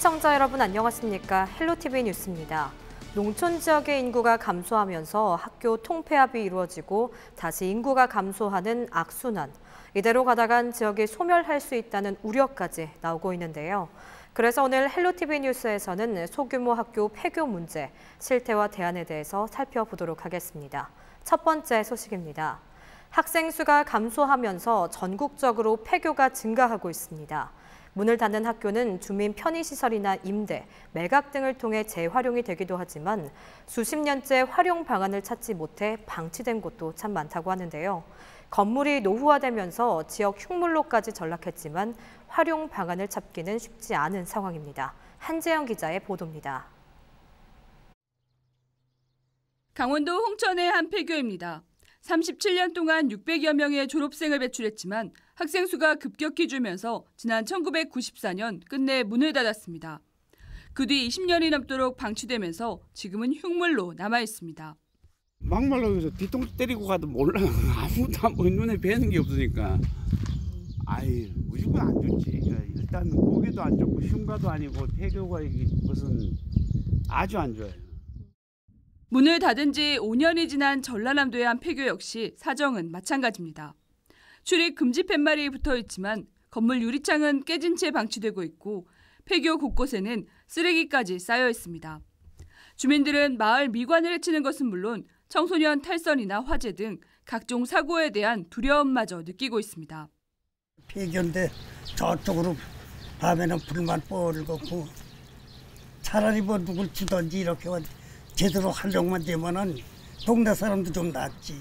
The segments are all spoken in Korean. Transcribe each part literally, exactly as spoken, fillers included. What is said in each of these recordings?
시청자 여러분 안녕하십니까? 헬로티비 뉴스입니다. 농촌 지역의 인구가 감소하면서 학교 통폐합이 이루어지고 다시 인구가 감소하는 악순환. 이대로 가다간 지역이 소멸할 수 있다는 우려까지 나오고 있는데요. 그래서 오늘 헬로티비 뉴스에서는 소규모 학교 폐교 문제, 실태와 대안에 대해서 살펴보도록 하겠습니다. 첫 번째 소식입니다. 학생 수가 감소하면서 전국적으로 폐교가 증가하고 있습니다. 문을 닫는 학교는 주민 편의시설이나 임대, 매각 등을 통해 재활용이 되기도 하지만 수십 년째 활용 방안을 찾지 못해 방치된 곳도 참 많다고 하는데요. 건물이 노후화되면서 지역 흉물로까지 전락했지만 활용 방안을 찾기는 쉽지 않은 상황입니다. 한재영 기자의 보도입니다. 강원도 홍천의 한 폐교입니다. 삼십칠 년 동안 육백여 명의 졸업생을 배출했지만 학생 수가 급격히 줄면서 지난 천구백구십사 년 끝내 문을 닫았습니다. 그 뒤 이십 년이 넘도록 방치되면서 지금은 흉물로 남아 있습니다. 막말로 해서 뒤통수 때리고 가도 몰라. 아무도 안 보이 눈에 뵈는 게 없으니까. 아이 무조건 안 좋지. 일단 보기도 안 좋고 흉가도 아니고 폐교가 무슨 아주 안 좋아요. 문을 닫은 지 오 년이 지난 전라남도의 한 폐교 역시 사정은 마찬가지입니다. 출입 금지 팻말이 붙어 있지만 건물 유리창은 깨진 채 방치되고 있고 폐교 곳곳에는 쓰레기까지 쌓여 있습니다. 주민들은 마을 미관을 해치는 것은 물론 청소년 탈선이나 화재 등 각종 사고에 대한 두려움마저 느끼고 있습니다. 폐교인데 저쪽으로 밤에는 불만 뻘겋고 차라리 뭐 누굴 주던지 이렇게 제대로 활용만 되면은 동네 사람도 좀 낫지.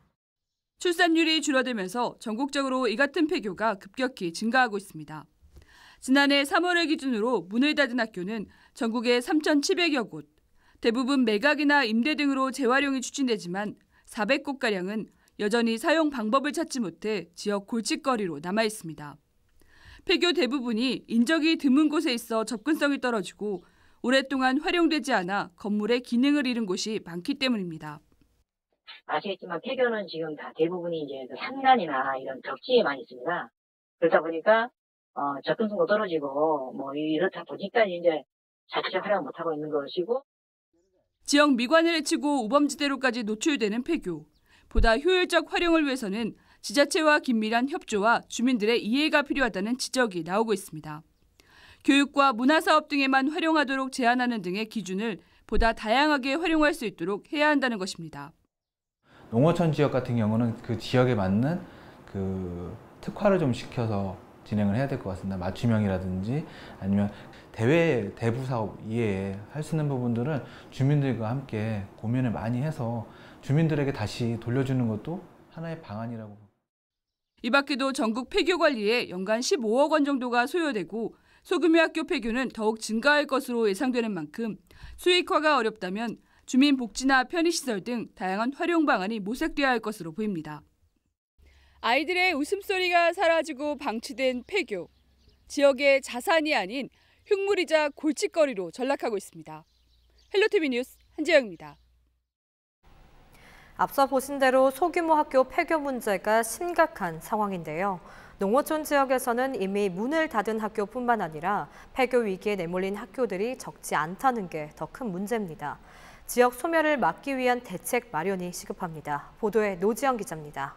출산율이 줄어들면서 전국적으로 이 같은 폐교가 급격히 증가하고 있습니다. 지난해 삼월을 기준으로 문을 닫은 학교는 전국에 삼천칠백여 곳, 대부분 매각이나 임대 등으로 재활용이 추진되지만 사백 곳가량은 여전히 사용 방법을 찾지 못해 지역 골칫거리로 남아 있습니다. 폐교 대부분이 인적이 드문 곳에 있어 접근성이 떨어지고 오랫동안 활용되지 않아 건물의 기능을 잃은 곳이 많기 때문입니다. 아시겠지만 폐교는 지금 다 대부분이 이제 산간이나 이런 덕지에만 있습니다. 그러다 보니까 어, 접근성도 떨어지고 뭐 이렇다 보니까 이제 자체적 활용 못 하고 있는 것이고. 지역 미관을 해치고 우범지대로까지 노출되는 폐교. 보다 효율적 활용을 위해서는 지자체와 긴밀한 협조와 주민들의 이해가 필요하다는 지적이 나오고 있습니다. 교육과 문화사업 등에만 활용하도록 제한하는 등의 기준을 보다 다양하게 활용할 수 있도록 해야 한다는 것입니다. 농어촌 지역 같은 경우는 그 지역에 맞는 그 특화를 좀 시켜서 진행을 해야 될 것 같습니다. 맞춤형이라든지 아니면 대외 대부 사업 이외에 할 수 있는 부분들은 주민들과 함께 고민을 많이 해서 주민들에게 다시 돌려주는 것도 하나의 방안이라고. 이 밖에도 전국 폐교 관리에 연간 십오억 원 정도가 소요되고 소규모 학교 폐교는 더욱 증가할 것으로 예상되는 만큼 수익화가 어렵다면 주민복지나 편의시설 등 다양한 활용 방안이 모색돼야 할 것으로 보입니다. 아이들의 웃음소리가 사라지고 방치된 폐교. 지역의 자산이 아닌 흉물이자 골칫거리로 전락하고 있습니다. 헬로티비 뉴스 한재영입니다. 앞서 보신 대로 소규모 학교 폐교 문제가 심각한 상황인데요. 농어촌 지역에서는 이미 문을 닫은 학교뿐만 아니라 폐교 위기에 내몰린 학교들이 적지 않다는 게 더 큰 문제입니다. 지역 소멸을 막기 위한 대책 마련이 시급합니다. 보도에 노지영 기자입니다.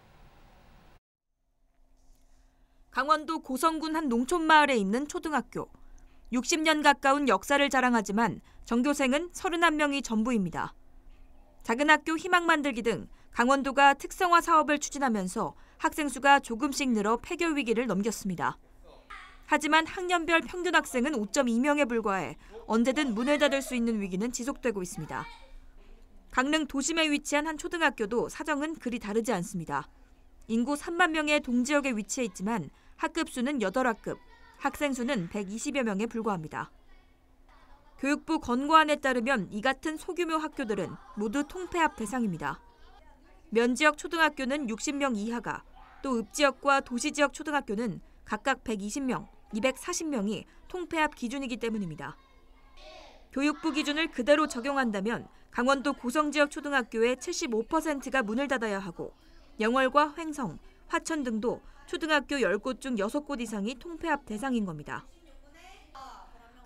강원도 고성군 한 농촌 마을에 있는 초등학교. 육십 년 가까운 역사를 자랑하지만 전교생은 서른한 명이 전부입니다. 작은 학교 희망 만들기 등 강원도가 특성화 사업을 추진하면서 학생 수가 조금씩 늘어 폐교 위기를 넘겼습니다. 하지만 학년별 평균 학생은 오 점 이 명에 불과해 언제든 문을 닫을 수 있는 위기는 지속되고 있습니다. 강릉 도심에 위치한 한 초등학교도 사정은 그리 다르지 않습니다. 인구 삼만 명의 동지역에 위치해 있지만 학급 수는 여덟 학급, 학생 수는 백이십여 명에 불과합니다. 교육부 권고안에 따르면 이 같은 소규모 학교들은 모두 통폐합 대상입니다. 면지역 초등학교는 육십 명 이하가, 또 읍지역과 도시지역 초등학교는 각각 백이십 명, 이백사십 명이 통폐합 기준이기 때문입니다. 교육부 기준을 그대로 적용한다면 강원도 고성지역 초등학교의 칠십오 퍼센트가 문을 닫아야 하고 영월과 횡성, 화천 등도 초등학교 열 곳 중 여섯 곳 이상이 통폐합 대상인 겁니다.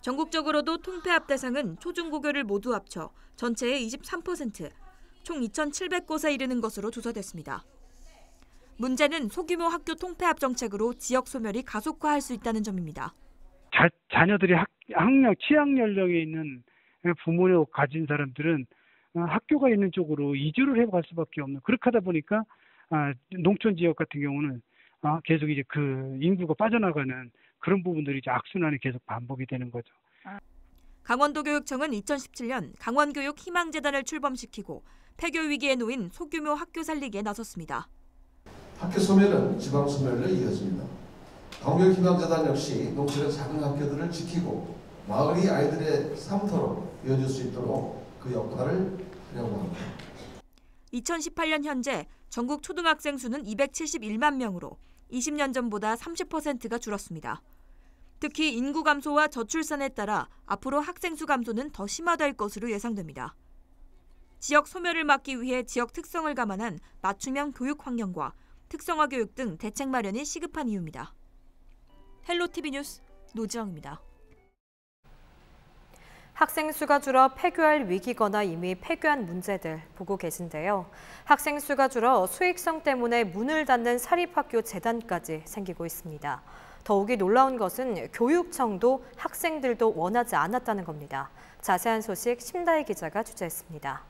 전국적으로도 통폐합 대상은 초중고교를 모두 합쳐 전체의 이십삼 퍼센트, 총 이천칠백 곳에 이르는 것으로 조사됐습니다. 문제는 소규모 학교 통폐합 정책으로 지역 소멸이 가속화할 수 있다는 점입니다. 자, 자녀들이 학, 학력, 취학 연령에 있는 부모를 가진 사람들은 학교가 있는 쪽으로 이주를 해갈 수밖에 없는, 그렇게 하다 보니까 농촌 지역 같은 경우는 계속 이제 그 인구가 빠져나가는 그런 부분들이 이제 악순환이 계속 반복이 되는 거죠. 강원도교육청은 이천십칠 년 강원교육 희망재단을 출범시키고 폐교 위기에 놓인 소규모 학교 살리기에 나섰습니다. 학교 소멸은 지방 소멸로 이어집니다. 강원교육 희망재단 역시 농촌의 작은 학교들을 지키고 마을이 아이들의 삶터로 이어질 수 있도록 그 역할을 하려고 합니다. 이천십팔 년 현재 전국 초등학생 수는 이백칠십일만 명으로 이십 년 전보다 삼십 퍼센트가 줄었습니다. 특히 인구 감소와 저출산에 따라 앞으로 학생 수 감소는 더 심화될 것으로 예상됩니다. 지역 소멸을 막기 위해 지역 특성을 감안한 맞춤형 교육 환경과 특성화 교육 등 대책 마련이 시급한 이유입니다. 헬로티비 뉴스 노지영입니다. 학생 수가 줄어 폐교할 위기거나 이미 폐교한 문제들 보고 계신데요. 학생 수가 줄어 수익성 때문에 문을 닫는 사립학교 재단까지 생기고 있습니다. 더욱이 놀라운 것은 교육청도 학생들도 원하지 않았다는 겁니다. 자세한 소식 심다혜 기자가 취재했습니다.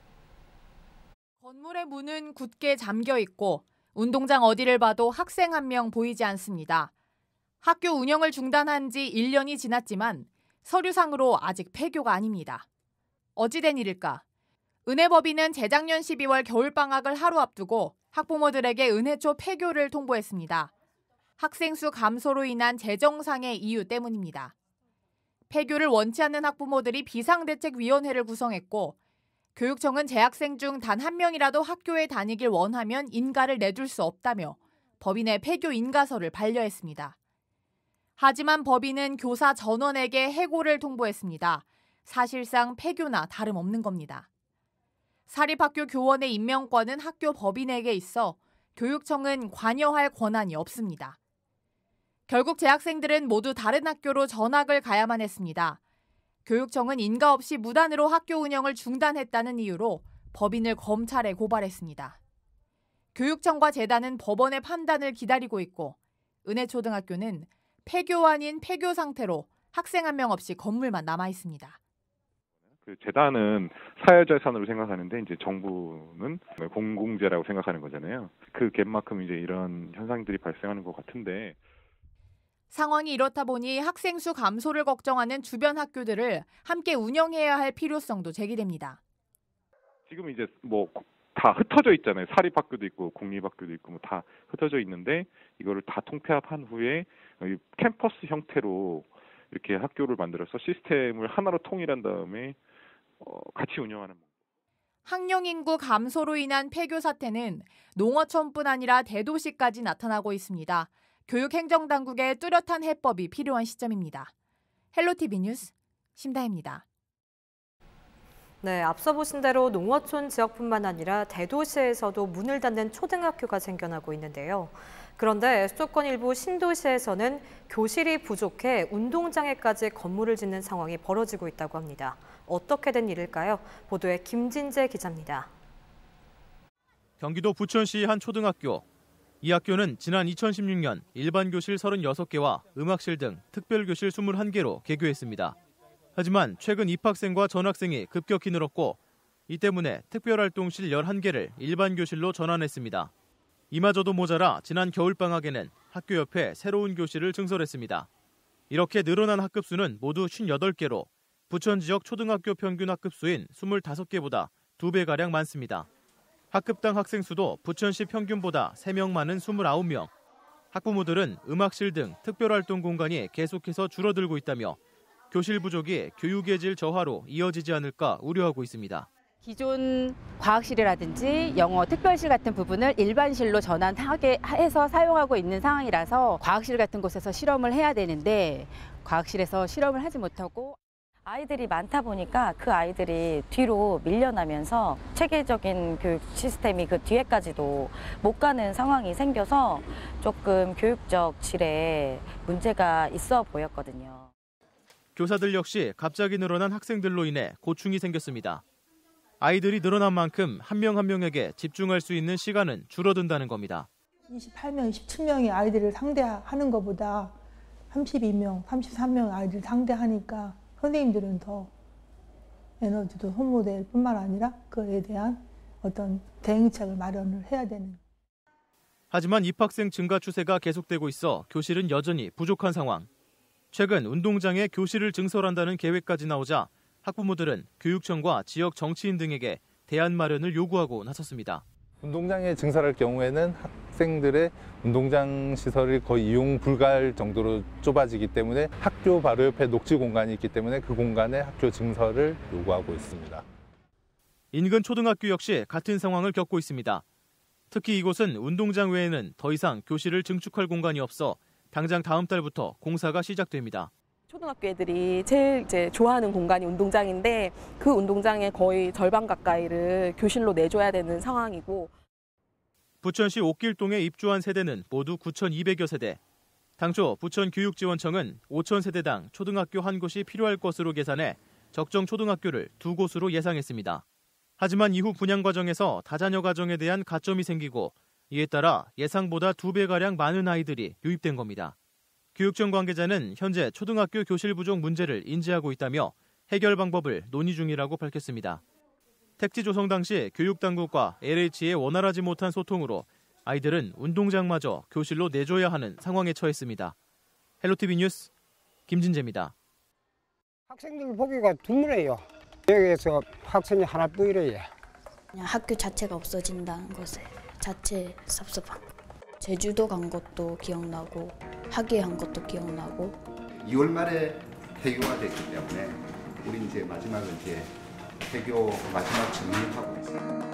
건물의 문은 굳게 잠겨 있고 운동장 어디를 봐도 학생 한 명 보이지 않습니다. 학교 운영을 중단한 지 일 년이 지났지만 서류상으로 아직 폐교가 아닙니다. 어찌된 일일까? 은혜법인은 재작년 십이월 겨울방학을 하루 앞두고 학부모들에게 은혜초 폐교를 통보했습니다. 학생 수 감소로 인한 재정상의 이유 때문입니다. 폐교를 원치 않는 학부모들이 비상대책위원회를 구성했고 교육청은 재학생 중 단 한 명이라도 학교에 다니길 원하면 인가를 내줄 수 없다며 법인의 폐교 인가서를 반려했습니다. 하지만 법인은 교사 전원에게 해고를 통보했습니다. 사실상 폐교나 다름없는 겁니다. 사립학교 교원의 임명권은 학교 법인에게 있어 교육청은 관여할 권한이 없습니다. 결국 재학생들은 모두 다른 학교로 전학을 가야만 했습니다. 교육청은 인가 없이 무단으로 학교 운영을 중단했다는 이유로 법인을 검찰에 고발했습니다. 교육청과 재단은 법원의 판단을 기다리고 있고 은혜초등학교는 폐교 아닌 폐교 상태로 학생 한 명 없이 건물만 남아 있습니다. 그 재단은 사회자산으로 생각하는데 이제 정부는 공공재라고 생각하는 거잖아요. 그 갭만큼 이제 이런 현상들이 발생하는 것 같은데. 상황이 이렇다 보니 학생 수 감소를 걱정하는 주변 학교들을 함께 운영해야 할 필요성도 제기됩니다. 지금 이제 뭐 다 흩어져 있잖아요. 사립학교도 있고 공립학교도 있고 뭐 다 흩어져 있는데 이거를 다 통폐합한 후에 캠퍼스 형태로 이렇게 학교를 만들어서 시스템을 하나로 통일한 다음에 어, 같이 운영하는. 학령 인구 감소로 인한 폐교 사태는 농어촌뿐 아니라 대도시까지 나타나고 있습니다. 교육행정당국의 뚜렷한 해법이 필요한 시점입니다. 헬로티비 뉴스 심다혜입니다. 네, 앞서 보신 대로 농어촌 지역뿐만 아니라 대도시에서도 문을 닫는 초등학교가 생겨나고 있는데요. 그런데 수도권 일부 신도시에서는 교실이 부족해 운동장에까지 건물을 짓는 상황이 벌어지고 있다고 합니다. 어떻게 된 일일까요? 보도에 김진재 기자입니다. 경기도 부천시 한 초등학교. 이 학교는 지난 이천십육 년 일반 교실 서른여섯 개와 음악실 등 특별교실 이십일 개로 개교했습니다. 하지만 최근 입학생과 전학생이 급격히 늘었고 이 때문에 특별활동실 열한 개를 일반 교실로 전환했습니다. 이마저도 모자라 지난 겨울방학에는 학교 옆에 새로운 교실을 증설했습니다. 이렇게 늘어난 학급 수는 모두 오십팔 개로 부천 지역 초등학교 평균 학급 수인 이십오 개보다 두 배가량 많습니다. 학급당 학생 수도 부천시 평균보다 세 명 많은 이십구 명. 학부모들은 음악실 등 특별활동 공간이 계속해서 줄어들고 있다며 교실 부족이 교육의 질 저하로 이어지지 않을까 우려하고 있습니다. 기존 과학실이라든지 영어 특별실 같은 부분을 일반실로 전환하게 해서 사용하고 있는 상황이라서 과학실 같은 곳에서 실험을 해야 되는데 과학실에서 실험을 하지 못하고 아이들이 많다 보니까 그 아이들이 뒤로 밀려나면서 체계적인 교육 시스템이 그 뒤에까지도 못 가는 상황이 생겨서 조금 교육적 질에 문제가 있어 보였거든요. 교사들 역시 갑자기 늘어난 학생들로 인해 고충이 생겼습니다. 아이들이 늘어난 만큼 한 명 한 명에게 집중할 수 있는 시간은 줄어든다는 겁니다. 이십팔 명, 이십칠 명의 아이들을 상대하는 것보다 삼십이 명, 삼십삼 명의 아이들을 상대하니까 선생님들은 더 에너지도 소모될 뿐만 아니라 그에 대한 어떤 대응책을 마련을 해야 되는. 하지만 입학생 증가 추세가 계속되고 있어 교실은 여전히 부족한 상황. 최근 운동장에 교실을 증설한다는 계획까지 나오자 학부모들은 교육청과 지역 정치인 등에게 대안 마련을 요구하고 나섰습니다. 운동장에 증설할 경우에는 학생들의 운동장 시설이 거의 이용 불가할 정도로 좁아지기 때문에 학교 바로 옆에 녹지 공간이 있기 때문에 그 공간에 학교 증설을 요구하고 있습니다. 인근 초등학교 역시 같은 상황을 겪고 있습니다. 특히 이곳은 운동장 외에는 더 이상 교실을 증축할 공간이 없어 당장 다음 달부터 공사가 시작됩니다. 초등학교 애들이 제일 이제 좋아하는 공간이 운동장인데 그 운동장의 거의 절반 가까이를 교실로 내줘야 되는 상황이고. 부천시 옥길동에 입주한 세대는 모두 구천이백여 세대. 당초 부천교육지원청은 오천 세대당 초등학교 한 곳이 필요할 것으로 계산해 적정 초등학교를 두 곳으로 예상했습니다. 하지만 이후 분양 과정에서 다자녀 가정에 대한 가점이 생기고 이에 따라 예상보다 두 배가량 많은 아이들이 유입된 겁니다. 교육청 관계자는 현재 초등학교 교실 부족 문제를 인지하고 있다며 해결 방법을 논의 중이라고 밝혔습니다. 택지 조성 당시 교육당국과 엘에이치의 원활하지 못한 소통으로 아이들은 운동장마저 교실로 내줘야 하는 상황에 처했습니다. 헬로티비 뉴스 김진재입니다. 학생들 보기가 드물어요. 여기에서 학생이 하나도 이래요. 그냥 학교 자체가 없어진다는 것에 자체 섭섭한. 제주도 간 것도 기억나고 학예한 것도 기억나고. 이월 말에 폐교가 됐기 때문에 우리 이제 마지막을 이제 폐교 마지막 정리하고 있습니다.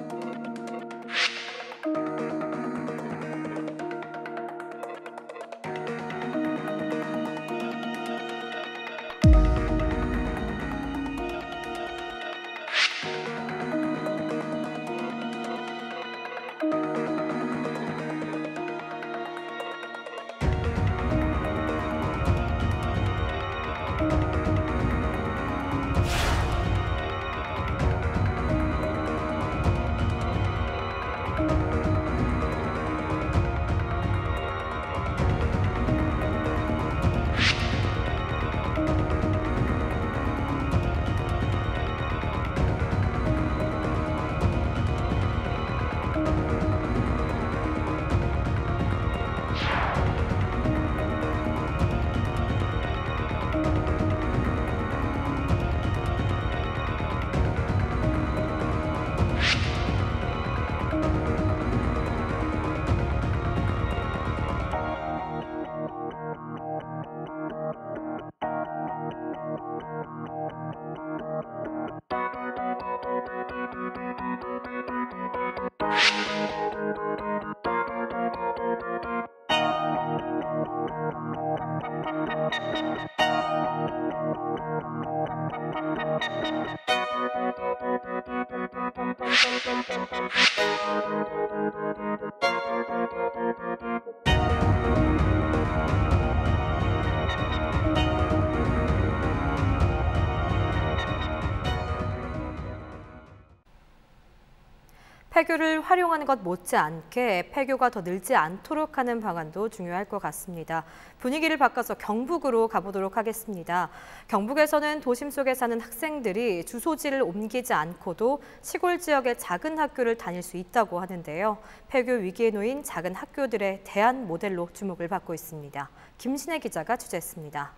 폐교를 활용하는 것 못지않게 폐교가 더 늘지 않도록 하는 방안도 중요할 것 같습니다. 분위기를 바꿔서 경북으로 가보도록 하겠습니다. 경북에서는 도심 속에 사는 학생들이 주소지를 옮기지 않고도 시골 지역의 작은 학교를 다닐 수 있다고 하는데요. 폐교 위기에 놓인 작은 학교들의 대안 모델로 주목을 받고 있습니다. 김신혜 기자가 취재했습니다.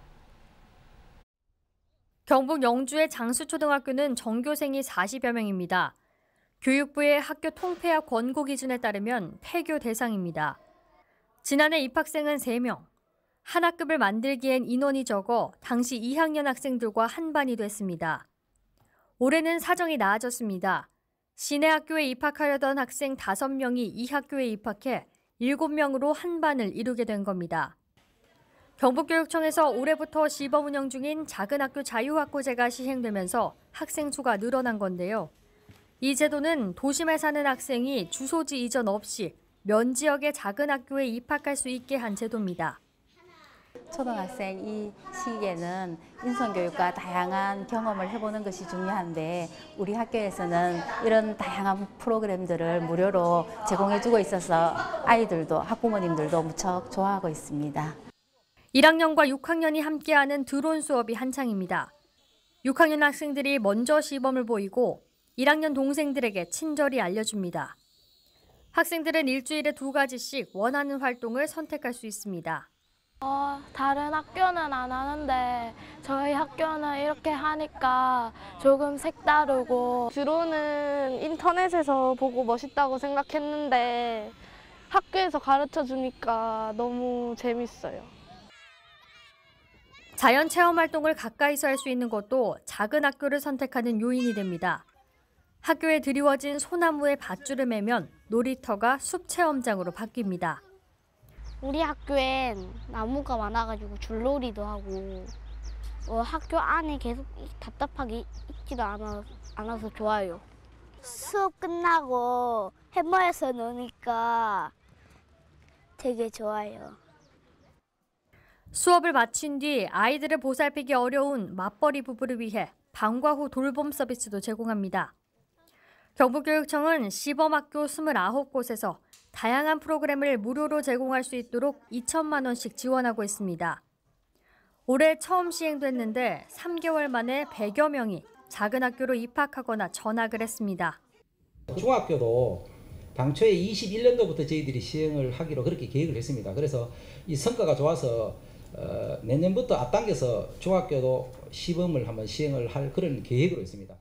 경북 영주의 장수초등학교는 전교생이 사십여 명입니다. 교육부의 학교 통폐합 권고 기준에 따르면 폐교 대상입니다. 지난해 입학생은 세 명. 한 학급을 만들기엔 인원이 적어 당시 이 학년 학생들과 한 반이 됐습니다. 올해는 사정이 나아졌습니다. 시내 학교에 입학하려던 학생 다섯 명이 이 학교에 입학해 일곱 명으로 한 반을 이루게 된 겁니다. 경북교육청에서 올해부터 시범 운영 중인 작은 학교 자유학고제가 시행되면서 학생 수가 늘어난 건데요. 이 제도는 도심에 사는 학생이 주소지 이전 없이 면 지역의 작은 학교에 입학할 수 있게 한 제도입니다. 초등학생 이 시기에는 인성교육과 다양한 경험을 해보는 것이 중요한데 우리 학교에서는 이런 다양한 프로그램들을 무료로 제공해주고 있어서 아이들도 학부모님들도 무척 좋아하고 있습니다. 일 학년과 육 학년이 함께하는 드론 수업이 한창입니다. 육 학년 학생들이 먼저 시범을 보이고 일 학년 동생들에게 친절히 알려줍니다. 학생들은 일주일에 두 가지씩 원하는 활동을 선택할 수 있습니다. 어, 다른 학교는 안 하는데 저희 학교는 이렇게 하니까 조금 색다르고 드론은 인터넷에서 보고 멋있다고 생각했는데 학교에서 가르쳐 주니까 너무 재밌어요. 자연 체험 활동을 가까이서 할 수 있는 것도 작은 학교를 선택하는 요인이 됩니다. 학교에 드리워진 소나무에 밧줄을 매면 놀이터가 숲 체험장으로 바뀝니다. 우리 학교엔 나무가 많아가지고 줄놀이도 하고 어, 학교 안에 계속 답답하게 있지도 않아, 않아서 좋아요. 수업 끝나고 해머에서 노니까 되게 좋아요. 수업을 마친 뒤 아이들을 보살피기 어려운 맞벌이 부부를 위해 방과 후 돌봄 서비스도 제공합니다. 경북교육청은 시범학교 이십구 곳에서 다양한 프로그램을 무료로 제공할 수 있도록 이천만 원씩 지원하고 있습니다. 올해 처음 시행됐는데 삼 개월 만에 백여 명이 작은 학교로 입학하거나 전학을 했습니다. 중학교도 당초에 이십일 년도부터 저희들이 시행을 하기로 그렇게 계획을 했습니다. 그래서 이 성과가 좋아서 어, 내년부터 앞당겨서 중학교도 시범을 한번 시행을 할 그런 계획으로 있습니다.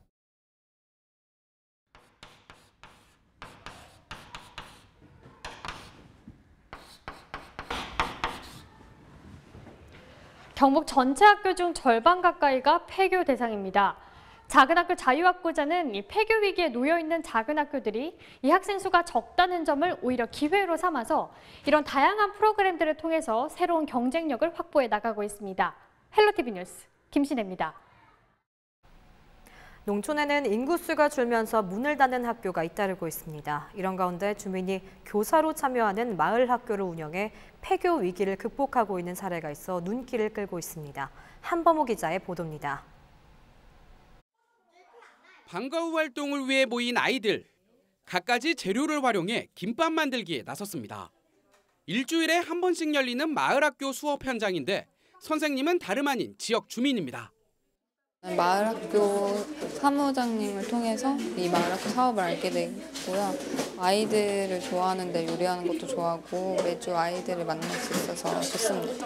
경북 전체 학교 중 절반 가까이가 폐교 대상입니다. 작은 학교 자유학고자는 이 폐교 위기에 놓여 있는 작은 학교들이 이 학생 수가 적다는 점을 오히려 기회로 삼아서 이런 다양한 프로그램들을 통해서 새로운 경쟁력을 확보해 나가고 있습니다. 헬로티비 뉴스 김신혜입니다. 농촌에는 인구수가 줄면서 문을 닫는 학교가 잇따르고 있습니다. 이런 가운데 주민이 교사로 참여하는 마을 학교를 운영해 폐교 위기를 극복하고 있는 사례가 있어 눈길을 끌고 있습니다. 한범호 기자의 보도입니다. 방과 후 활동을 위해 모인 아이들. 갖가지 재료를 활용해 김밥 만들기에 나섰습니다. 일주일에 한 번씩 열리는 마을 학교 수업 현장인데 선생님은 다름 아닌 지역 주민입니다. 마을학교 사무장님을 통해서 이 마을학교 사업을 알게 됐고요. 아이들을 좋아하는데 요리하는 것도 좋아하고 매주 아이들을 만날 수 있어서 좋습니다.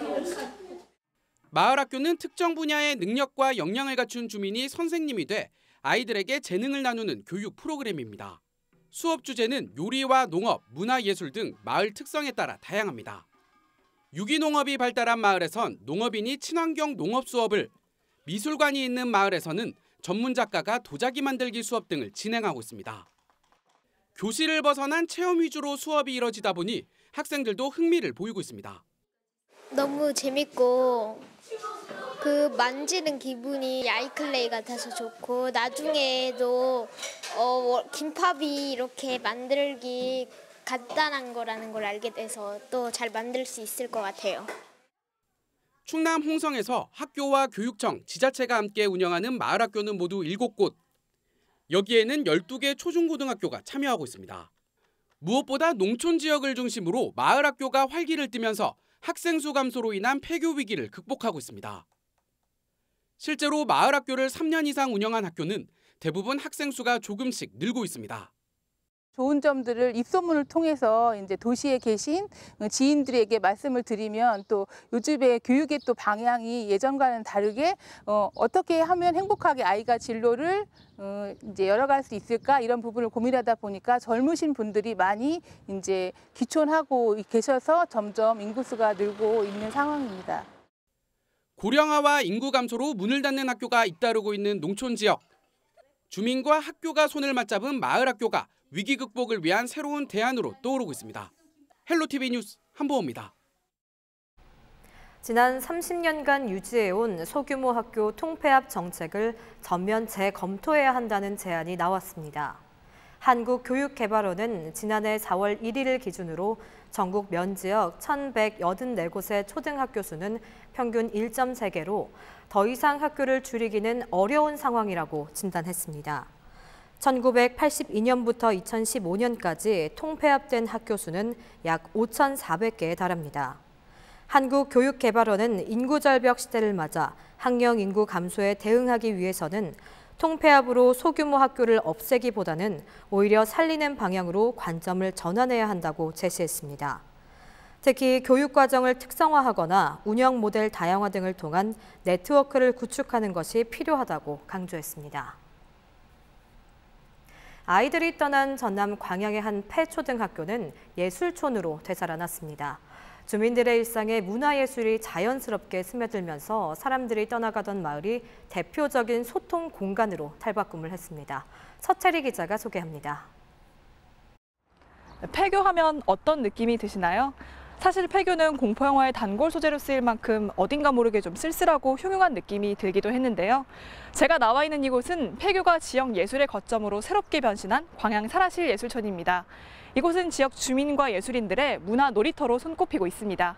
마을학교는 특정 분야의 능력과 역량을 갖춘 주민이 선생님이 돼 아이들에게 재능을 나누는 교육 프로그램입니다. 수업 주제는 요리와 농업, 문화예술 등 마을 특성에 따라 다양합니다. 유기농업이 발달한 마을에선 농업인이 친환경 농업 수업을, 미술관이 있는 마을에서는 전문 작가가 도자기 만들기 수업 등을 진행하고 있습니다. 교실을 벗어난 체험 위주로 수업이 이뤄지다 보니 학생들도 흥미를 보이고 있습니다. 너무 재밌고 그 만지는 기분이 아이클레이 같아서 좋고 나중에도 어, 김밥이 이렇게 만들기 간단한 거라는 걸 알게 돼서 또 잘 만들 수 있을 것 같아요. 충남 홍성에서 학교와 교육청, 지자체가 함께 운영하는 마을학교는 모두 일곱 곳. 여기에는 열두 개 초중고등학교가 참여하고 있습니다. 무엇보다 농촌 지역을 중심으로 마을학교가 활기를 띠면서 학생 수 감소로 인한 폐교 위기를 극복하고 있습니다. 실제로 마을학교를 삼 년 이상 운영한 학교는 대부분 학생 수가 조금씩 늘고 있습니다. 좋은 점들을 입소문을 통해서 이제 도시에 계신 지인들에게 말씀을 드리면 또 요즘에 교육의 또 방향이 예전과는 다르게 어, 어떻게 하면 행복하게 아이가 진로를 어, 이제 열어갈 수 있을까 이런 부분을 고민하다 보니까 젊으신 분들이 많이 이제 귀촌하고 계셔서 점점 인구수가 늘고 있는 상황입니다. 고령화와 인구 감소로 문을 닫는 학교가 잇따르고 있는 농촌 지역. 주민과 학교가 손을 맞잡은 마을 학교가 위기 극복을 위한 새로운 대안으로 떠오르고 있습니다. 헬로티비 뉴스 한보호입니다. 지난 삼십 년간 유지해온 소규모 학교 통폐합 정책을 전면 재검토해야 한다는 제안이 나왔습니다. 한국교육개발원은 지난해 사월 일일을 기준으로 전국 면지역 천백팔십사 곳의 초등학교 수는 평균 일 점 세 개로 더 이상 학교를 줄이기는 어려운 상황이라고 진단했습니다. 천구백팔십이 년부터 이천십오 년까지 통폐합된 학교 수는 약 오천사백 개에 달합니다. 한국교육개발원은 인구절벽 시대를 맞아 학령 인구 감소에 대응하기 위해서는 통폐합으로 소규모 학교를 없애기보다는 오히려 살리는 방향으로 관점을 전환해야 한다고 제시했습니다. 특히 교육과정을 특성화하거나 운영 모델 다양화 등을 통한 네트워크를 구축하는 것이 필요하다고 강조했습니다. 아이들이 떠난 전남 광양의 한 폐초등학교는 예술촌으로 되살아났습니다. 주민들의 일상에 문화예술이 자연스럽게 스며들면서 사람들이 떠나가던 마을이 대표적인 소통 공간으로 탈바꿈을 했습니다. 서채리 기자가 소개합니다. 폐교하면 어떤 느낌이 드시나요? 사실 폐교는 공포영화의 단골 소재로 쓰일 만큼 어딘가 모르게 좀 쓸쓸하고 흉흉한 느낌이 들기도 했는데요. 제가 나와 있는 이곳은 폐교가 지역 예술의 거점으로 새롭게 변신한 광양 사라실 예술촌입니다. 이곳은 지역 주민과 예술인들의 문화 놀이터로 손꼽히고 있습니다.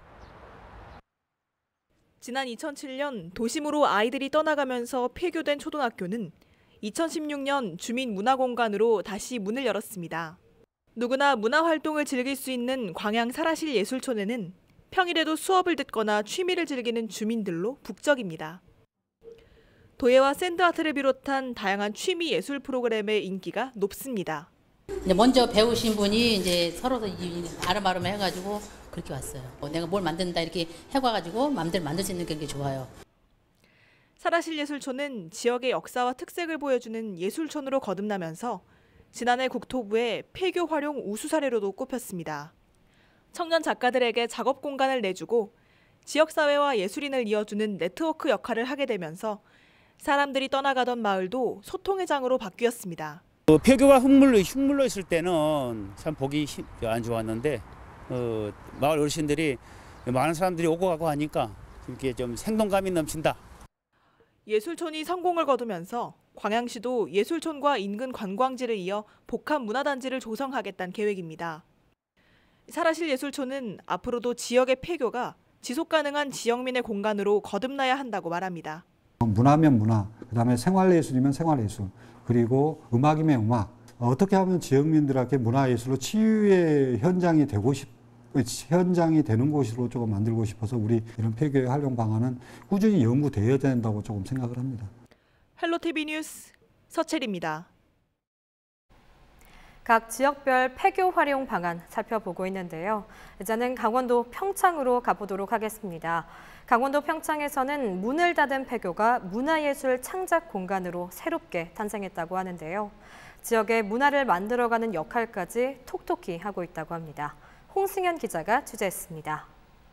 지난 이천칠 년 도심으로 아이들이 떠나가면서 폐교된 초등학교는 이천십육 년 주민문화공간으로 다시 문을 열었습니다. 누구나 문화활동을 즐길 수 있는 광양 사라실 예술촌에는 평일에도 수업을 듣거나 취미를 즐기는 주민들로 북적입니다. 도예와 샌드아트를 비롯한 다양한 취미 예술 프로그램의 인기가 높습니다. 이제 먼저 배우신 분이 이제 서로 아름아름 해가지고 그렇게 왔어요. 내가 뭘 만든다 이렇게 해가지고 마음대로 만들 수 있는 게 좋아요. 사라실 예술촌은 지역의 역사와 특색을 보여주는 예술촌으로 거듭나면서 지난해 국토부의 폐교 활용 우수 사례로도 꼽혔습니다. 청년 작가들에게 작업 공간을 내주고 지역사회와 예술인을 이어주는 네트워크 역할을 하게 되면서 사람들이 떠나가던 마을도 소통의 장으로 바뀌었습니다. 어, 폐교가 흉물로, 흉물로 있을 때는 참 보기 안 좋았는데 어, 마을 어르신들이 많은 사람들이 오고 가고 하니까 이렇게 좀 생동감이 넘친다. 예술촌이 성공을 거두면서 광양시도 예술촌과 인근 관광지를 이어 복합 문화단지를 조성하겠다는 계획입니다. 사라실 예술촌은 앞으로도 지역의 폐교가 지속가능한 지역민의 공간으로 거듭나야 한다고 말합니다. 문화면 문화, 그다음에 생활예술이면 생활예술, 그리고 음악이면 음악. 어떻게 하면 지역민들에게 문화예술로 치유의 현장이 되고 싶, 현장이 되는 곳으로 조금 만들고 싶어서 우리 이런 폐교의 활용 방안은 꾸준히 연구되어야 된다고 조금 생각을 합니다. 헬로티비 뉴스 서채리입니다. 각 지역별 폐교 활용 방안 살펴보고 있는데요. 이제는 강원도 평창으로 가보도록 하겠습니다. 강원도 평창에서는 문을 닫은 폐교가 문화예술 창작 공간으로 새롭게 탄생했다고 하는데요. 지역의 문화를 만들어가는 역할까지 톡톡히 하고 있다고 합니다. 홍승현 기자가 취재했습니다.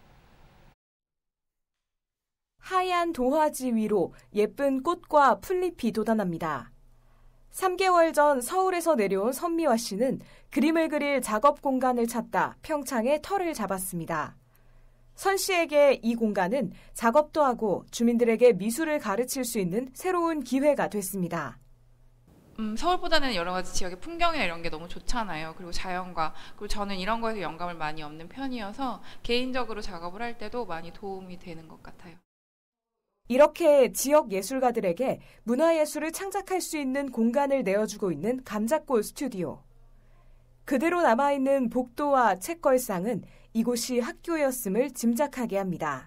하얀 도화지 위로 예쁜 꽃과 풀잎이 돋아납니다. 삼 개월 전 서울에서 내려온 선미화 씨는 그림을 그릴 작업 공간을 찾다 평창에 터를 잡았습니다. 선 씨에게 이 공간은 작업도 하고 주민들에게 미술을 가르칠 수 있는 새로운 기회가 됐습니다. 음, 서울보다는 여러 가지 지역의 풍경이나 이런 게 너무 좋잖아요. 그리고 자연과, 그리고 저는 이런 거에서 영감을 많이 얻는 편이어서 개인적으로 작업을 할 때도 많이 도움이 되는 것 같아요. 이렇게 지역 예술가들에게 문화예술을 창작할 수 있는 공간을 내어주고 있는 감자골 스튜디오. 그대로 남아있는 복도와 책걸상은 이곳이 학교였음을 짐작하게 합니다.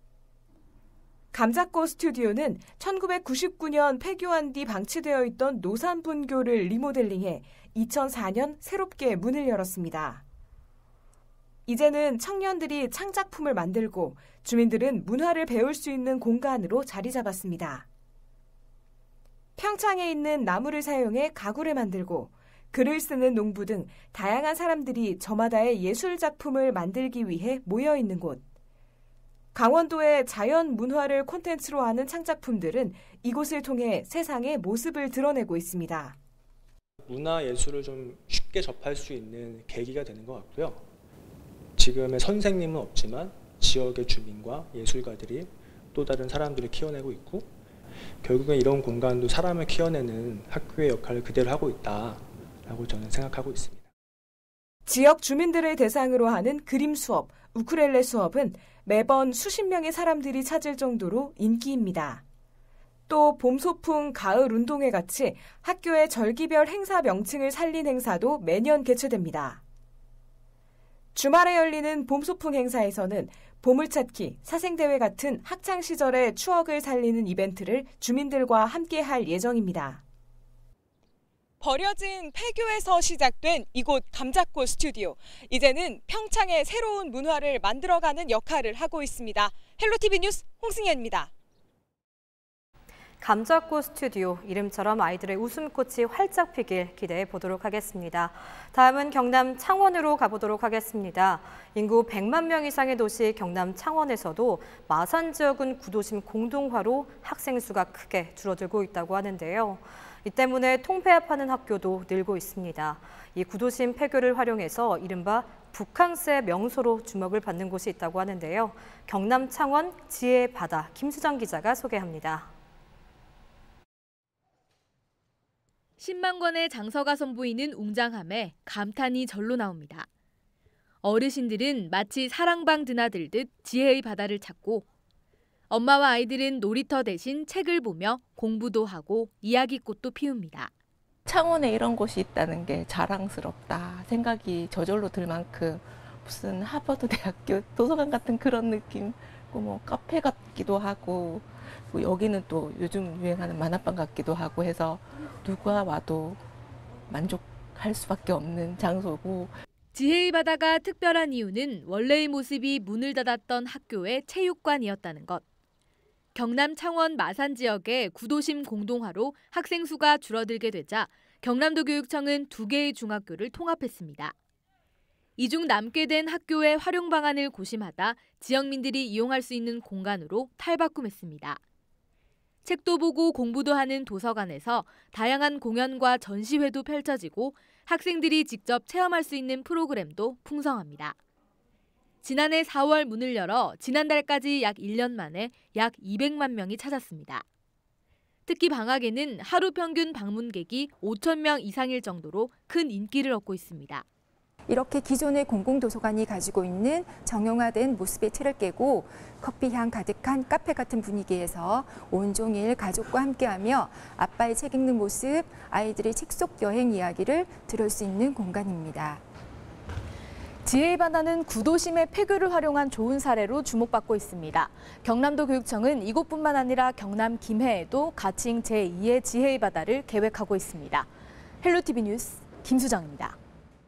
감자골 스튜디오는 천구백구십구 년 폐교한 뒤 방치되어 있던 노산분교를 리모델링해 이천사 년 새롭게 문을 열었습니다. 이제는 청년들이 창작품을 만들고 주민들은 문화를 배울 수 있는 공간으로 자리 잡았습니다. 평창에 있는 나무를 사용해 가구를 만들고 글을 쓰는 농부 등 다양한 사람들이 저마다의 예술 작품을 만들기 위해 모여 있는 곳. 강원도의 자연 문화를 콘텐츠로 하는 창작품들은 이곳을 통해 세상의 모습을 드러내고 있습니다. 문화예술을 좀 쉽게 접할 수 있는 계기가 되는 것 같고요. 지금의 선생님은 없지만 지역의 주민과 예술가들이 또 다른 사람들을 키워내고 있고 결국엔 이런 공간도 사람을 키워내는 학교의 역할을 그대로 하고 있다. 라고 저는 생각하고 있습니다. 지역 주민들을 대상으로 하는 그림 수업, 우쿨렐레 수업은 매번 수십 명의 사람들이 찾을 정도로 인기입니다. 또 봄소풍, 가을 운동회 같이 학교의 절기별 행사 명칭을 살린 행사도 매년 개최됩니다. 주말에 열리는 봄소풍 행사에서는 보물찾기, 사생대회 같은 학창시절의 추억을 살리는 이벤트를 주민들과 함께 할 예정입니다. 버려진 폐교에서 시작된 이곳 감자꽃 스튜디오. 이제는 평창의 새로운 문화를 만들어가는 역할을 하고 있습니다. 헬로티비 뉴스 홍승현입니다. 감자꽃 스튜디오, 이름처럼 아이들의 웃음꽃이 활짝 피길 기대해 보도록 하겠습니다. 다음은 경남 창원으로 가보도록 하겠습니다. 인구 백만 명 이상의 도시 경남 창원에서도 마산 지역은 구도심 공동화로 학생 수가 크게 줄어들고 있다고 하는데요. 이 때문에 통폐합하는 학교도 늘고 있습니다. 이 구도심 폐교를 활용해서 이른바 북캉스의 명소로 주목을 받는 곳이 있다고 하는데요. 경남 창원 지혜의 바다 김수정 기자가 소개합니다. 십만 권의 장서가 선보이는 웅장함에 감탄이 절로 나옵니다. 어르신들은 마치 사랑방 드나들듯 지혜의 바다를 찾고 엄마와 아이들은 놀이터 대신 책을 보며 공부도 하고 이야기꽃도 피웁니다. 창원에 이런 곳이 있다는 게 자랑스럽다 생각이 저절로 들 만큼 무슨 하버드 대학교 도서관 같은 그런 느낌, 뭐 카페 같기도 하고 뭐 여기는 또 요즘 유행하는 만화방 같기도 하고 해서 누가 와도 만족할 수밖에 없는 장소고. 지혜의 바다가 특별한 이유는 원래의 모습이 문을 닫았던 학교의 체육관이었다는 것. 경남 창원 마산 지역의 구도심 공동화로 학생 수가 줄어들게 되자 경남도 교육청은 두 개의 중학교를 통합했습니다. 이 중 남게 된 학교의 활용 방안을 고심하다 지역민들이 이용할 수 있는 공간으로 탈바꿈했습니다. 책도 보고 공부도 하는 도서관에서 다양한 공연과 전시회도 펼쳐지고 학생들이 직접 체험할 수 있는 프로그램도 풍성합니다. 지난해 사월 문을 열어 지난달까지 약 일 년 만에 약 이백만 명이 찾았습니다. 특히 방학에는 하루 평균 방문객이 오천 명 이상일 정도로 큰 인기를 얻고 있습니다. 이렇게 기존의 공공도서관이 가지고 있는 정형화된 모습의 틀을 깨고 커피향 가득한 카페 같은 분위기에서 온종일 가족과 함께하며 아빠의 책 읽는 모습, 아이들의 책 속 여행 이야기를 들을 수 있는 공간입니다. 지혜의 바다는 구도심의 폐교를 활용한 좋은 사례로 주목받고 있습니다. 경남도 교육청은 이곳뿐만 아니라 경남 김해에도 가칭 제이의 지혜의 바다를 계획하고 있습니다. 헬로티비 뉴스 김수정입니다.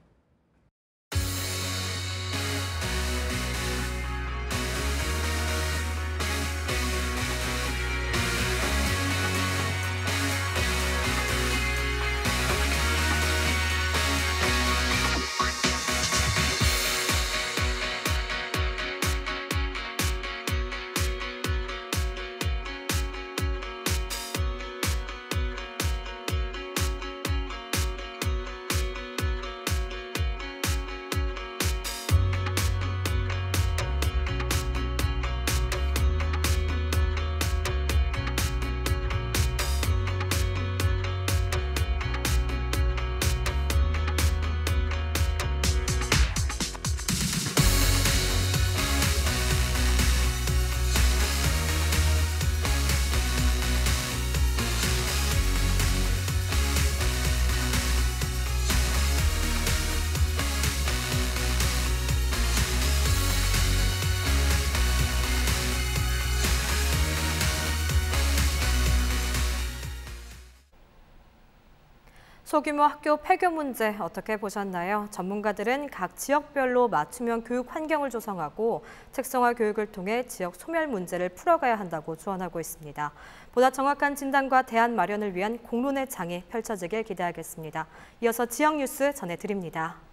소규모 학교 폐교 문제 어떻게 보셨나요? 전문가들은 각 지역별로 맞춤형 교육 환경을 조성하고 특성화 교육을 통해 지역 소멸 문제를 풀어가야 한다고 조언하고 있습니다. 보다 정확한 진단과 대안 마련을 위한 공론의 장이 펼쳐지길 기대하겠습니다. 이어서 지역 뉴스 전해드립니다.